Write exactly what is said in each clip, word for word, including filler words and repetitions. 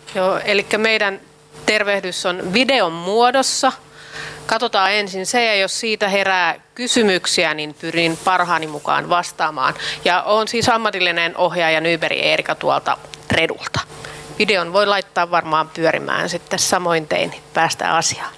Joo, eli meidän tervehdys on videon muodossa. Katsotaan ensin se, ja jos siitä herää kysymyksiä, niin pyrin parhaani mukaan vastaamaan. Ja olen siis ammatillinen ohjaaja Nyberg Eerika tuolta Tredulta. Videon voi laittaa varmaan pyörimään sitten samoin tein, niin päästään asiaan.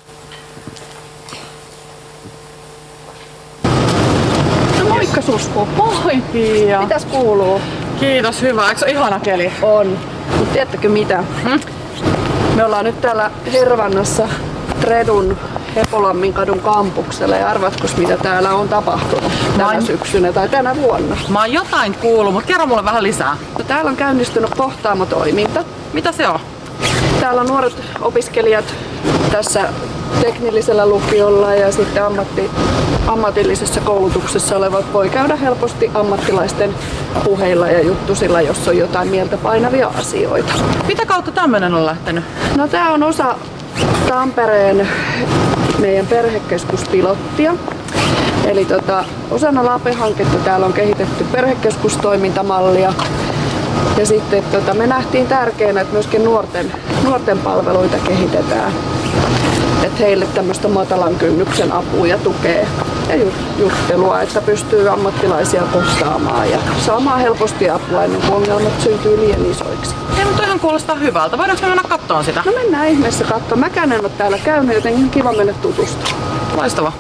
No moikka Susku. Moi Pia. Mitäs kuuluu? Kiitos, hyvä. Eikö se ole ihana keli? On. Mutta tiedättekö mitä? Hmm? Me ollaan nyt täällä Hervannassa Tredun Hepolammin kadun kampuksella ja arvatkos mitä täällä on tapahtunut tänä oon... syksynä tai tänä vuonna? Mä oon jotain kuullut, mutta kerro mulle vähän lisää. No, täällä on käynnistynyt Kohtaamo-toiminta. Mitä se on? Täällä on nuoret opiskelijat tässä teknillisellä lukiolla ja sitten ammatti, ammatillisessa koulutuksessa olevat voi käydä helposti ammattilaisten puheilla ja juttusilla, jos on jotain mieltä painavia asioita. Mitä kautta tämmönen on lähtenyt? No tää on osa Tampereen meidän perhekeskuspilottia. Eli tota, osana LAPE-hanketta täällä on kehitetty perhekeskustoimintamallia. Ja sitten tota, me nähtiin tärkeänä, että myöskin nuorten, nuorten palveluita kehitetään. Että heille tämmöistä matalan kynnyksen apua ja tukea ja juttelua, että pystyy ammattilaisia kohtaamaan ja saamaan helposti apua ennen kuin ongelmat syntyy liian isoiksi. Ei, mutta ihan kuulostaa hyvältä. Voidaanko me mennä katsomaan sitä? No mennään ihmeessä katsomaan. Mäkään en ole täällä käynyt, joten ihan kiva mennä tutustumaan. Loistavaa.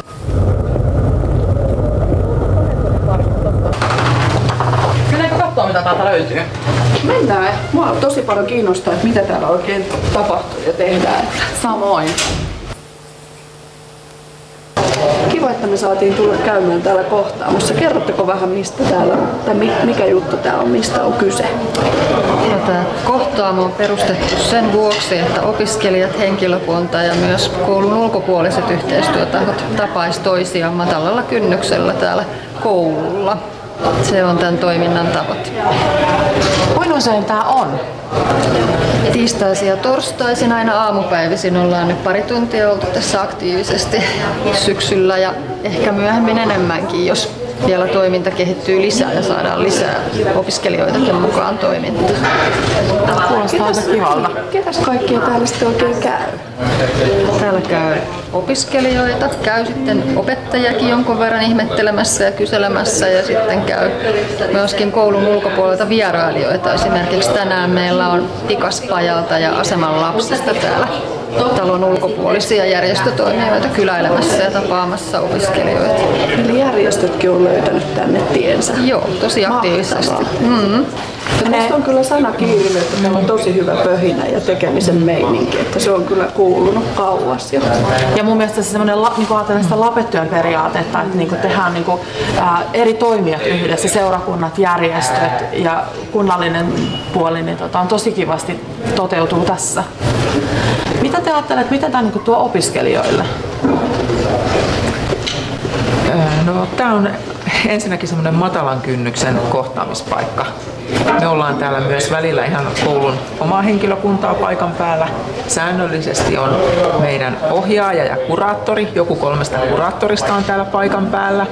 Mennäänkö katsomaan, mitä täältä löytyy? Mennään. Mua tosi paljon kiinnostaa, että mitä täällä oikein tapahtuu ja tehdään. Samoin. Kiva, että me saatiin tulla käymään täällä Kohtaamossa. Kerrotteko vähän, mistä täällä on, tai mikä juttu tää on, mistä on kyse? Tämä Kohtaamo on perustettu sen vuoksi, että opiskelijat, henkilökunta ja myös koulun ulkopuoliset yhteistyötahot tapaisivat toisiaan matalalla kynnyksellä täällä koululla. Se on tämän toiminnan tavoite. Kuinka usein tää on? Tiistaisin ja torstaisin aina aamupäivisin ollaan nyt pari tuntia oltu tässä aktiivisesti syksyllä ja ehkä myöhemmin enemmänkin, jos vielä toiminta kehittyy lisää ja saadaan lisää opiskelijoitakin mukaan toimintaan. Kuulostaa aika kivalta. Ketäs kaikkia täällä sitten oikein käy? Täällä käy opiskelijoita, käy sitten opettajakin jonkun verran ihmettelemässä ja kyselemässä ja sitten käy myöskin koulun ulkopuolelta vierailijoita. Esimerkiksi tänään meillä on Tikaspajalta ja Aseman lapsista täällä talon ulkopuolisia järjestötoimijoita kyläilemässä ja tapaamassa opiskelijoita. Eli järjestötkin on löytänyt tänne tiensä. Joo, tosi aktiivisesti. Mm-hmm. Tästä on kyllä sana kiirinyt, että meillä on tosi hyvä pöhinä ja tekemisen meininki, että se on kyllä kuulunut kauas jo. Ja mun mielestä se semmoinen, niin kuin ajatellaan sitä LAPE-työn periaatetta, että niin kuin tehdään niin kuin, ää, eri toimijat yhdessä, seurakunnat, järjestöt ja kunnallinen puoli, niin tota, on tosi kivasti toteutuu tässä. Mitä te ajattelette, mitä tämä niin tuo opiskelijoille? No, tämä on ensinnäkin semmoinen matalan kynnyksen kohtaamispaikka. Me ollaan täällä myös välillä ihan koulun omaa henkilökuntaa paikan päällä. Säännöllisesti on meidän ohjaaja ja kuraattori. Joku kolmesta kuraattorista on täällä paikan päällä.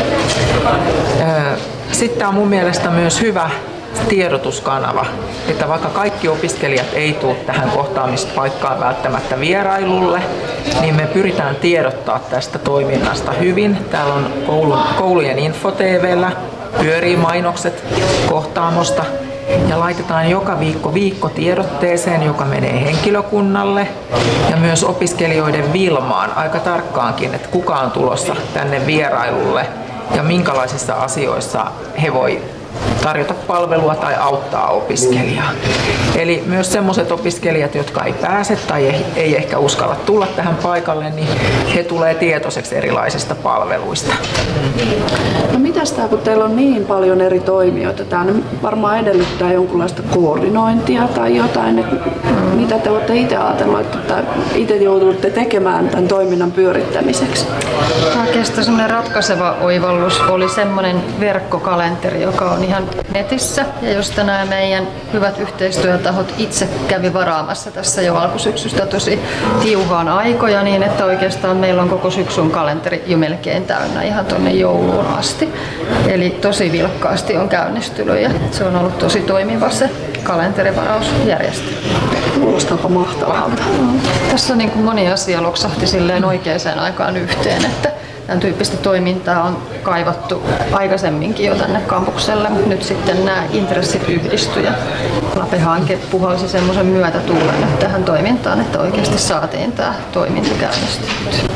Sitten tämä on mun mielestä myös hyvä tiedotuskanava, että vaikka kaikki opiskelijat ei tule tähän kohtaamispaikkaan välttämättä vierailulle, niin me pyritään tiedottaa tästä toiminnasta hyvin. Täällä on koulun, koulujen info-tv:llä pyörii mainokset Kohtaamosta ja laitetaan joka viikko viikkotiedotteeseen, joka menee henkilökunnalle ja myös opiskelijoiden Vilmaan aika tarkkaankin, että kuka on tulossa tänne vierailulle ja minkälaisissa asioissa he voi tarjota palvelua tai auttaa opiskelijaa. Eli myös sellaiset opiskelijat, jotka ei pääse tai ei, ei ehkä uskalla tulla tähän paikalle, niin he tulee tietoiseksi erilaisista palveluista. No mitäs tää, kun teillä on niin paljon eri toimijoita, tää varmaan edellyttää jonkunlaista koordinointia tai jotain, että mitä te olette itse ajatelleet, että itse joudutte tekemään tämän toiminnan pyörittämiseksi? Oikeastaan semmoinen ratkaiseva oivallus oli semmoinen verkkokalenteri, joka on ihan netissä ja josta nämä meidän hyvät yhteistyötahot itse kävi varaamassa tässä jo alkusyksystä tosi tiuhaan aikoja niin, että oikeastaan meillä on koko syksyn kalenteri jo melkein täynnä ihan tuonne jouluun asti. Eli tosi vilkkaasti on käynnistynyt ja se on ollut tosi toimiva se kalenterivarausjärjestely. Kuulostaapa mahtavalta. Tässä niin kuin moni asia loksahti silleen oikeaan aikaan yhteen, että tämän tyyppistä toimintaa on kaivattu aikaisemminkin jo tänne kampukselle, mutta nyt sitten nämä intressit yhdistyi ja LAPE-hanke puhalsi semmoisen myötätuulen nyt tähän toimintaan, että oikeasti saatiin tämä toiminta käynnistetty.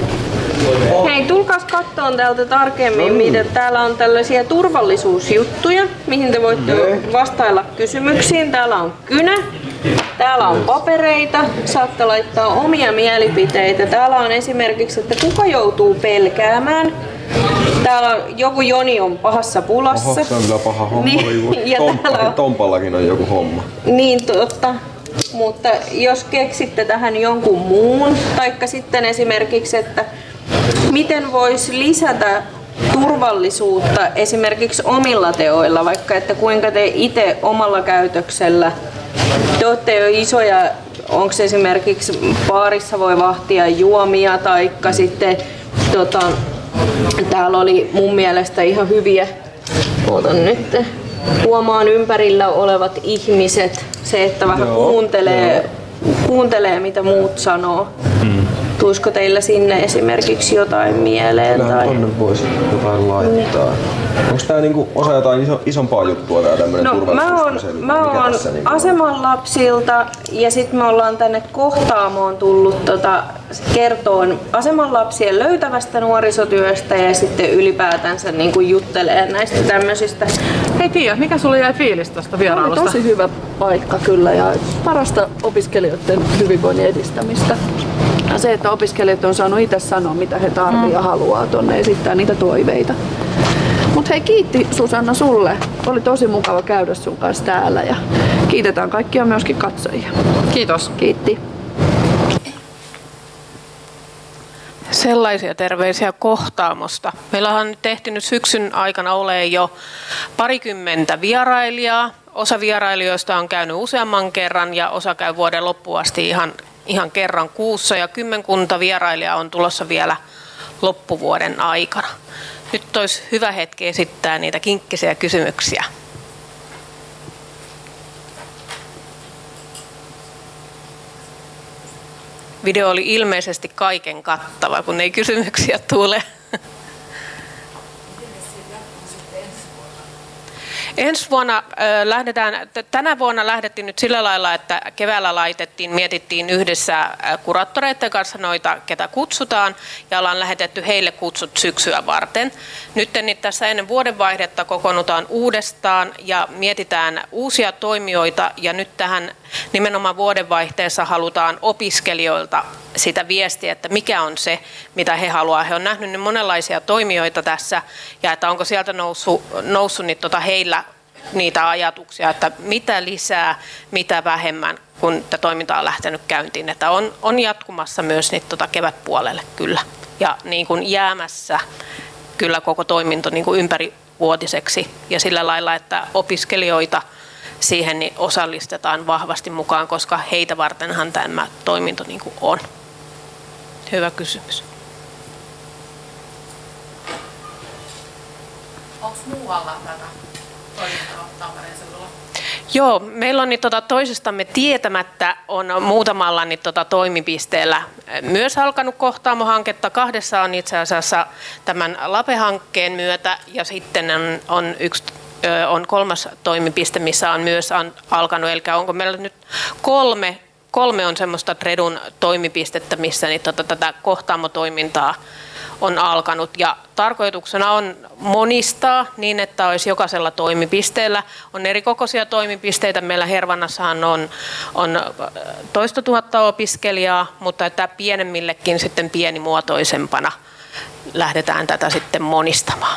Hei, tulkaas katsomaan täältä tarkemmin, mitä täällä on tällaisia turvallisuusjuttuja, mihin te voitte vastailla kysymyksiin. Täällä on kynä, täällä on papereita, saatte laittaa omia mielipiteitä. Täällä on esimerkiksi, että kuka joutuu pelkäämään. Täällä on, joku Joni on pahassa pulassa. Oho, se on kyllä paha homma. Niin, ja Tomppa, on, Tompallakin on joku homma. Niin totta. Mutta jos keksitte tähän jonkun muun, taikka sitten esimerkiksi, että miten voisi lisätä turvallisuutta esimerkiksi omilla teoilla, vaikka että kuinka te itse omalla käytöksellä, te olette jo isoja, onko esimerkiksi baarissa voi vahtia juomia, taikka sitten tota, täällä oli mun mielestä ihan hyviä, ootan nyt, huomaan ympärillä olevat ihmiset, se että vähän joo, kuuntelee, joo. kuuntelee mitä muut sanoo. Hmm. Tuisiko teillä sinne esimerkiksi jotain mieleen? Kyllähän tai... tonne voisi jotain laittaa. Niin. Onko tää niinku osa jotain iso, isompaa juttua tää tämmönen no, turvallisuuskysely? Mä oon, mä oon niinku Aseman lapsilta ja sit me ollaan tänne Kohtaamoon tullut tota, kertoon Aseman lapsien löytävästä nuorisotyöstä ja sitten ylipäätänsä niinku juttelee näistä tämmöisistä. Hei Tiia, mikä sulle jäi fiilis tästä vierailusta? Tosi hyvä paikka kyllä ja parasta opiskelijoiden hyvinvoinnin edistämistä. Se, että opiskelijat on saanut itse sanoa, mitä he tarvitsevat mm. ja haluaa tuonne esittää niitä toiveita. Mut hei, kiitti Susanna sulle. Oli tosi mukava käydä sun kanssa täällä ja kiitetään kaikkia myöskin katsojia. Kiitos. Kiitti. Sellaisia terveisiä Kohtaamosta. Meillä on nyt tehty nyt syksyn aikana ole jo parikymmentä vierailijaa. Osa vierailijoista on käynyt useamman kerran ja osa käy vuoden loppuun asti ihan ihan kerran kuussa ja kymmenkunta vierailijaa on tulossa vielä loppuvuoden aikana. Nyt olisi hyvä hetki esittää niitä kinkkisiä kysymyksiä. Video oli ilmeisesti kaiken kattava, kun ei kysymyksiä tule. Ensi vuonna äh, lähdetään, tänä vuonna lähdettiin nyt sillä lailla, että keväällä laitettiin, mietittiin yhdessä kuraattoreiden kanssa noita, ketä kutsutaan, ja ollaan lähetetty heille kutsut syksyä varten. Nyt niin tässä ennen vuodenvaihdetta kokoonnutaan uudestaan ja mietitään uusia toimijoita, ja nyt tähän nimenomaan vuodenvaihteessa halutaan opiskelijoilta sitä viestiä, että mikä on se, mitä he haluaa. He on nähnyt monenlaisia toimijoita tässä, ja että onko sieltä noussut, noussut niin tota heillä niitä ajatuksia, että mitä lisää, mitä vähemmän, kun tämä toiminta on lähtenyt käyntiin. Että on, on jatkumassa myös niin tota kevätpuolelle kyllä, ja niin kuin jäämässä kyllä koko toiminto niin kuin ympärivuotiseksi, ja sillä lailla, että opiskelijoita siihen niin osallistetaan vahvasti mukaan, koska heitä vartenhan tämä toiminto niin kuin on. Hyvä kysymys. Onko muualla tätä toimintaa Tampereen seudulla? Joo, meillä on niin, tota, toisestamme tietämättä on muutamalla niin, tota, toimipisteellä myös alkanut Kohtaamo-hanketta. Kahdessa on itse asiassa tämän LAPE-hankkeen myötä ja sitten on, on yksi on kolmas toimipiste, missä on myös alkanut, eli onko meillä nyt kolme, kolme on semmoista Tredun toimipistettä, missä niin tota, tätä Kohtaamo-toimintaa on alkanut. Ja tarkoituksena on monistaa niin, että olisi jokaisella toimipisteellä. On eri kokoisia toimipisteitä. Meillä Hervannassahan on, on toista tuhatta opiskelijaa, mutta että pienemmillekin sitten pienimuotoisempana lähdetään tätä sitten monistamaan.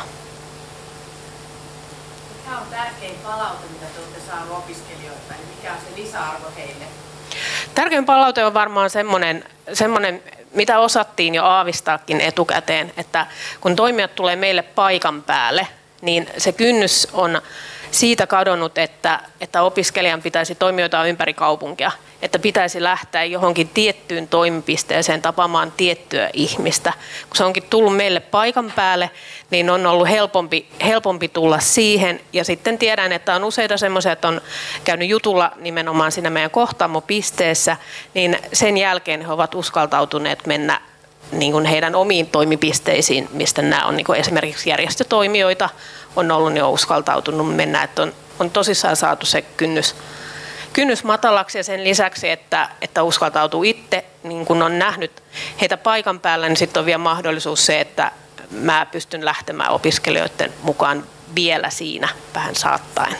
Mikä on tärkein palaute, mitä te olette saaneet opiskelijoilta, eli mikä on se lisäarvo heille? Tärkein palaute on varmaan semmoinen, semmoinen, mitä osattiin jo aavistaakin etukäteen, että kun toimijat tulee meille paikan päälle, niin se kynnys on siitä kadonnut, että, että opiskelijan pitäisi toimia ympäri kaupunkia, että pitäisi lähteä johonkin tiettyyn toimipisteeseen tapaamaan tiettyä ihmistä. Kun se onkin tullut meille paikan päälle, niin on ollut helpompi, helpompi tulla siihen. Ja sitten tiedän, että on useita semmoisia, että on käynyt jutulla nimenomaan siinä meidän kohtaamopisteessä, niin sen jälkeen he ovat uskaltautuneet mennä niin kuin heidän omiin toimipisteisiin, mistä nämä on niin kuin esimerkiksi järjestötoimijoita, on ollut jo uskaltautunut mennä, että on, on tosissaan saatu se kynnys, kynnys matalaksi ja sen lisäksi, että, että uskaltautuu itse, niin kun on nähnyt heitä paikan päällä, niin sitten on vielä mahdollisuus se, että mä pystyn lähtemään opiskelijoiden mukaan vielä siinä vähän saattaen.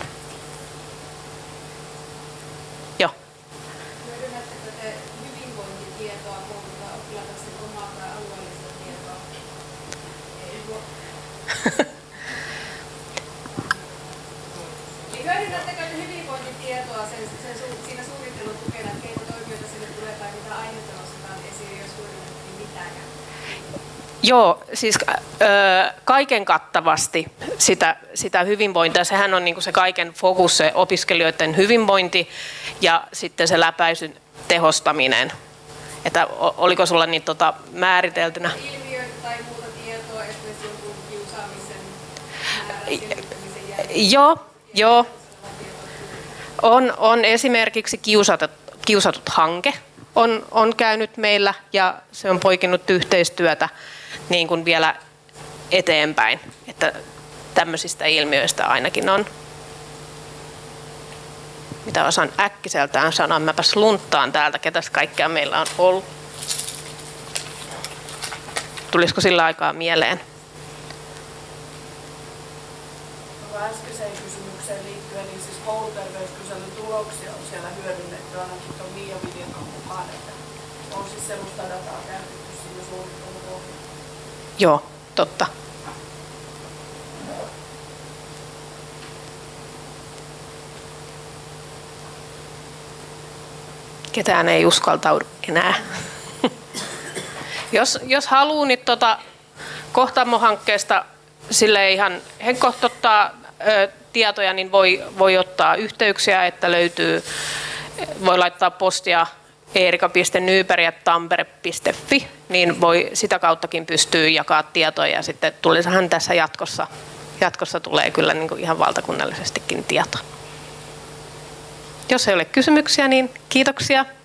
Joo. Hyödynnättekö te hyvinvointitietoa kouluttaa oppilaitosten omaa tai alueellista tietoa? Hyödynnättekö te hyvinvointitietoa sen, sen su, siinä suunnittelun tukena, keitä toimijoita sinne tulee tai mitä aiheita nostetaan esiin, jos hyödynnettiin mitään? Joo, siis ö, kaiken kattavasti sitä, sitä hyvinvointia. Sehän on niin kuin se kaiken fokus, se opiskelijoiden hyvinvointi ja sitten se läpäisyn tehostaminen. Että oliko sulla niin tota määriteltynä? Ilmiöitä tai muuta tietoa, esimerkiksi jonkun kiusaamisen määrän selvittämisen jälkeen? Joo, joo. On, on esimerkiksi kiusatut, kiusatut hanke on, on käynyt meillä ja se on poikinut yhteistyötä niin kuin vielä eteenpäin, että tämmöisistä ilmiöistä ainakin on. Mitä osaan äkkiseltään sanoa, mäpäs lunttaan täältä, ketäs kaikkea meillä on ollut. Tulisiko sillä aikaa mieleen? Äskeiseen kysymykseen liittyen, niin siis kouluterveyskyselyn tuloksia on siellä hyödynnetty ainakin tuon Mia Viljakan mukaan, että on siis sellaista dataa käytetty siinä suunnitteluohjelmassa. Joo, totta. Ketään ei uskaltaudu enää. jos, jos haluaa, niin tuota, Kohtaamo-hankkeesta sille ihan henkkohtottaa tietoja, niin voi, voi ottaa yhteyksiä, että löytyy, voi laittaa postia eerika piste nyberg ät tampere piste fi, niin voi sitä kauttakin pystyy jakaa tietoja ja sitten tulisahan tässä jatkossa, jatkossa tulee kyllä niin kuin ihan valtakunnallisestikin tietoa. Jos ei ole kysymyksiä, niin kiitoksia.